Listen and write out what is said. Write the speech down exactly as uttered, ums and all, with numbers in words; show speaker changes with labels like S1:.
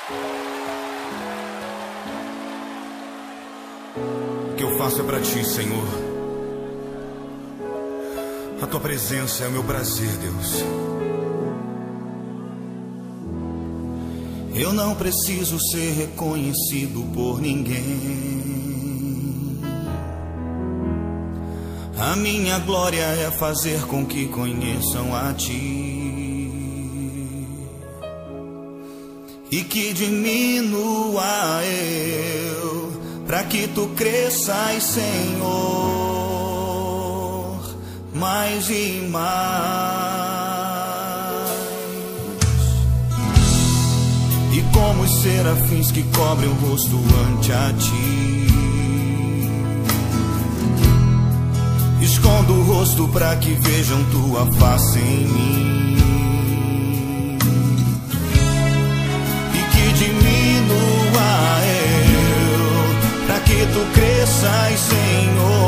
S1: O que eu faço é pra ti, Senhor. A tua presença é o meu prazer, Deus. Eu não preciso ser reconhecido por ninguém. A minha glória é fazer com que conheçam a ti e que diminua eu, pra que tu cresças, Senhor, mais e mais. E como os serafins que cobrem o rosto ante a ti, escondo o rosto pra que vejam tua face em mim e que diminua eu, pra que tu cresças, Senhor,